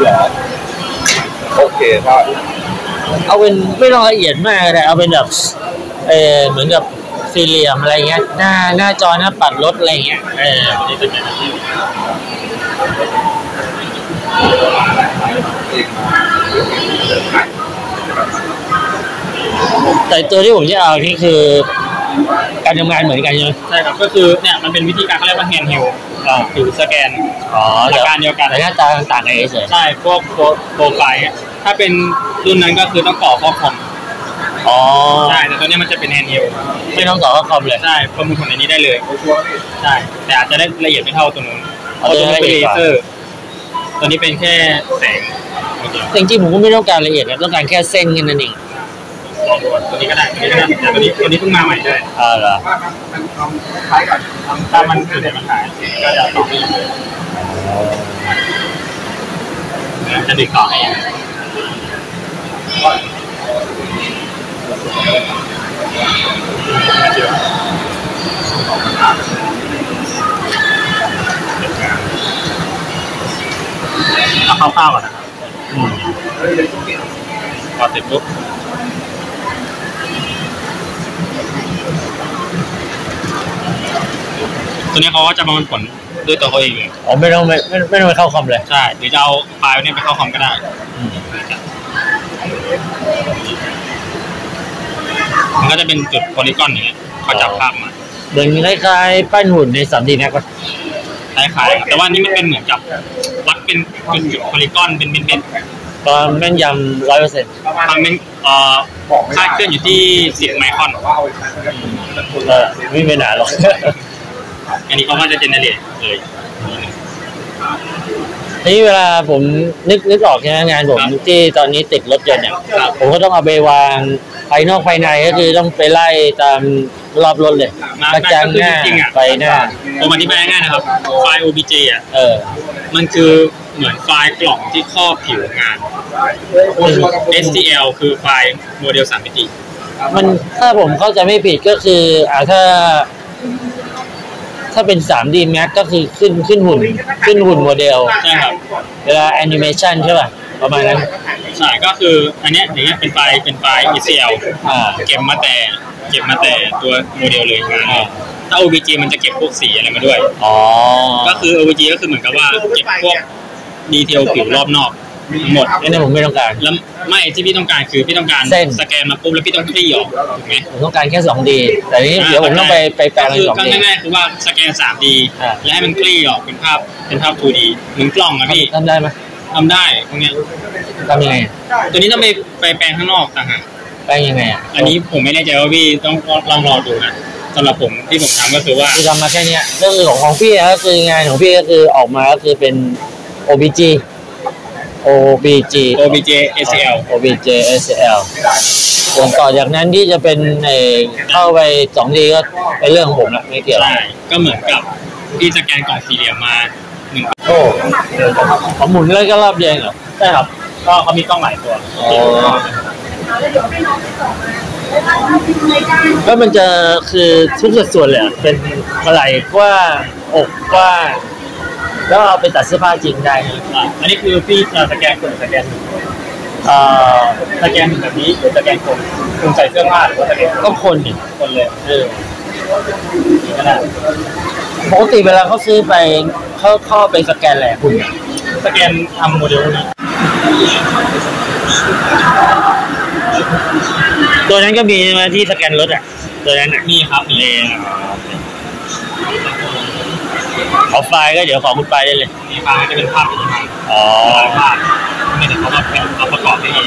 เหรอโอเคก็เอาเป็นไม่ต้องละเอียดมากแต่เอาเป็นแบบเหมือนกับสี่เหลี่ยมอะไรเงี้ยหน้าจอหน้าปัดรถอะไรเงี้ยนี่เป็นแบบนี้แต่ตัวที่ผมจะเอานี่คือการทำงานเหมือนกันใช่ไหมใช่ครับก็คือเนี่ยมันเป็นวิธีการเขาเรียกว่าแฮนด์เฮลถือสแกนหลักการเดียวกันแต่หน้าตาต่างกันเฉยใช่พวกโปรไฟล์ถ้าเป็นรุ่นนั้นก็คือต้องต่อข้อคอมใช่แต่ตัวนี้มันจะเป็นแฮนด์เฮลไม่ต้องต่อข้อคอมเลยใช่ข้อมูลของในนี้ได้เลยใช่แต่อาจจะได้ละเอียดไม่เท่าตัวนู้นเพราะตัวนี้เป็นเลเซอร์ตัวนี้เป็นแค่แสงจริงๆผมก็ไม่ต้องการละเอียดนะต้องการแค่เส้นกันนั่นเองลองดูตัวนี้ก็ได้แต่ตัวนี้เพิ่งมาใหม่ด้วยเหรอมันทำคล้ายกันถ้ามันคือเดี๋ยวมันหายก็จะต่อจะดึงต่อให้เอาคร่าวๆก่อนนะครับพอเสร็จปุ๊บตัวนี้เขาก็จะประมวลผลด้วยตัวเขาเองเลยไม่ต้องไปเข้าคอมเลยใช่หรือจะเอาไฟล์นี้ไปเข้าคอมก็ได้มันก็จะเป็นจุดโพลีกอนอย่างเงี้ยเขาจับภาพมาเหมือนคล้ายๆปั้นหุ่นใน 3D Max ป่ะคล้ายๆแต่ว่านี่มันเป็นเหมือนกับวัดเป็นจุดโพลีกอนเป็นตอนแม่นยำ 100% ทำเป็นคาดเคลื่อนอยู่ที่10 ไมครอนไม่เป็นหนาหรอกอันนี้เขาก็จะเจเนเรตเลยนี่เวลาผมนึกออกใช่ไหมงานผมที่ตอนนี้ติดรถยนต์เนี่ยผมก็ต้องเอาไปวางภายนอกภายในก็คือต้องไปไล่ตามรอบรถเลยกระจังหน้าไฟหน้าผมอธิบายง่ายๆนะครับไฟล์ OBJ มันคือเหมือนไฟล์กล่องที่ครอบผิวงาน STL คือไฟล์โมเดล3 มิติมันถ้าผมเข้าใจไม่ผิดก็คือถ้าเป็น 3D Max ก็คือขึ้นหุ่นโมเดลใช่ครับเวลาแอนิเมชันใช่ป่ะประมาณนั้นใช่ก็คืออันนี้อย่างเงี้ยเป็นไฟล์ ECL เก็บมาแต่ตัวโมเดลเลยถ้า OBJ มันจะเก็บพวกสีอะไรมาด้วยก็คือ OBJ ก็คือเหมือนกับว่าเก็บพวกดีเทลผิวรอบนอกหมดนี่ผมไม่ต้องการแล้วไม่ที่พี่ต้องการคือพี่ต้องการสแกนมาปุ๊บแล้วพี่ต้องคลี่ออกถูกไหมผมต้องการแค่ 2D แต่นี้เดี๋ยวผมต้องไปแปลงเป็น 2D ก็ง่ายๆคือว่าสแกน 3D แล้วให้มันคลี่ออกเป็นภาพ 2D เหมือนกล้องนะพี่ทำได้ไหมทำได้พวกเนี้ยทำยังไงตัวนี้ต้องไปแปลงข้างนอกต่างหากแปลงยังไงอันนี้ผมไม่แน่ใจว่าพี่ต้องลองรอดูนะสำหรับผมที่ผมทำก็คือว่าทำมาแค่นี้ก็คือของพี่ก็คืองานของพี่ก็คือออกมาก็คือเป็น OBJ SL OBJ SL ส่วนต่อจากนั้นที่จะเป็นเข้าไป 2D ก็เป็นเรื่องของผมละไม่เกี่ยวใช่ก็เหมือนกับที่สแกนกล่องสี่เหลี่ยมมาโอ้ผมหมุนเลยก็รอบเดียวเหรอใช่ครับก็เขามีกล้องหลายตัวก็มันจะคือทุกส่วนเลยเป็นไหล่กว้างอกกว้างแล้วเอาไปตัดเสื้อผ้าจริงได้อันนี้คือพี่สแกนคนสแกนสแกนแบบนี้หรือสแกนคนคุณใส่เสื้อผ้าหรือว่าสแกนก็คนเลยก็ได้ปกติเวลาเขาซื้อไปเขาไปสแกนแหละคุณสแกนทำโมเดลนี้ตัวนั้นก็มีมาที่สแกนรถตัวนั้นมีครับมีเอาไฟล์ก็เดี๋ยวขอคุณไปได้เลยมีไฟล์จะเป็นภาพอย่างนี้ภาพไม่ได้เขาแบบเอาประกอบได้เอง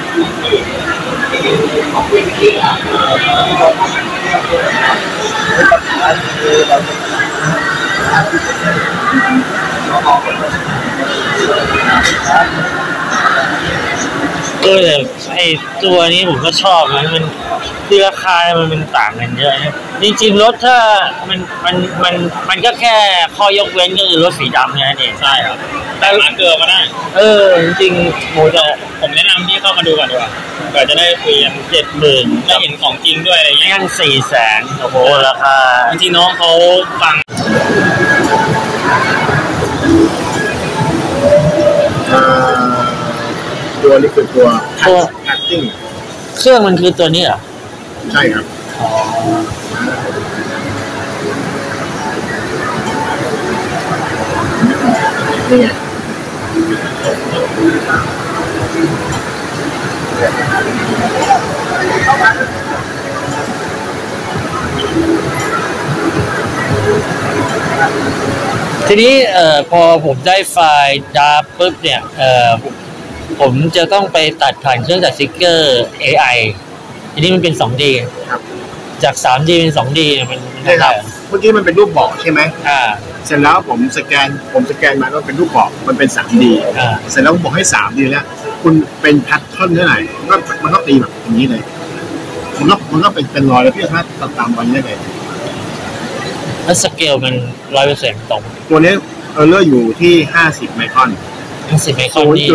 ไอตัวนี้ผมก็ชอบนะมันที่ราคามันต่างกันเยอะนะจริงๆรถถ้ามันก็แค่ข้อยกเว้นก็คือรถสีดำเนี่ยเองใช่ครับแต่ร้านเกลือก็ได้จริงๆผมแนะนำที่เข้ามาดูก่อนดีกว่าเผื่อจะได้คุยกัน70,000ได้เห็นของจริงด้วยอะไรอย่างเงี้ย 400,000โอ้โหราคาบางทีน้องเขาฟังตัวนี้คือตัว cutting เครื่องมันคือตัวนี้เหรอใช่ครับนี่ไงทีนี้พอผมได้ไฟล์ดาร์ปุ๊บเนี่ยผมจะต้องไปตัดผ่านเครื่องตัดสติ๊กเกอร์ AI ทีนี้มันเป็น 2D ครับจาก 3D เป็น 2D เนี่ยมันใช่ครับเมื่อกี้มันเป็นรูปบอกใช่ไหม เสร็จแล้วผมสแกนมาก็เป็นรูปบอกมันเป็น 3D เสร็จแล้วผมบอกให้ 3D แล้วคุณเป็นแพทเทิร์นเท่าไหร่มันก็ตีแบบอย่างนี้เลยมันก็เป็นรอยแล้วพี่สามารถตัดตามรอยได้เลยแล้วสเกลมัน 100% ตรงตัวนี้เลอร์อยู่ที่50ไมครอน 10 ไมครอนนี่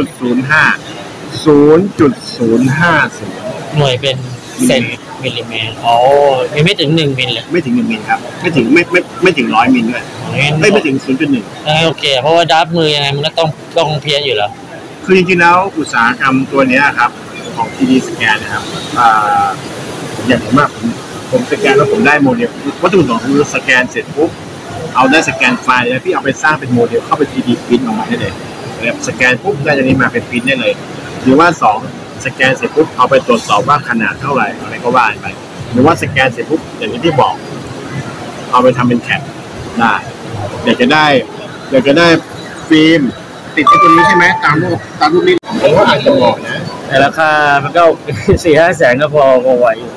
0.05 หน่วยเป็นเซนมิลลิเมตรไม่ถึง1มิลเลยไม่ถึง1มิลครับไม่ถึง100มิลด้วยไม่ถึง 0.1 โอเคเพราะว่าดับมือยังไงมันก็ต้องเพี้ยนอยู่แล้วคือจริงๆแล้วอุตสาหกรรมตัวนี้ครับของ 3D สแกนนะครับอย่างผมสแกนแล้วผมได้โมเดลวัตถุประสงค์คือสแกนเสร็จปุ๊บเอาได้สแกนไฟล์แล้วพี่เอาไปสร้างเป็นโมเดลเข้าไป 3D พิมพ์ออกมาได้เลยแบบสแกนปุ๊บได้จากนี้มาเป็นพิมพ์ได้เลยหรือว่า2สแกนเสร็จปุ๊บเอาไปตรวจสอบว่าขนาดเท่าไหร่อะไรก็ว่าไปหรือว่าสแกนเสร็จปุ๊บอย่างที่บอกเอาไปทำเป็นแคปได้อยากจะได้ฟิล์มติดไอ้ตัวนี้ใช่ไหมตามรูปนี้ผมว่าอาจจะเหมาะนะแต่ราคามันก็ 4-5 แสนก็พอไหวอยู่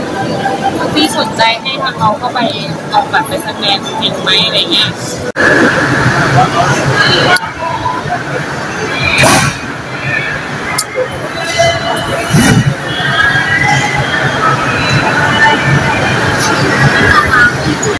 พี่สนใจให้ทางเราเข้าไปเอาแบบไปสแกนจริงไหมอะไรเงี้ย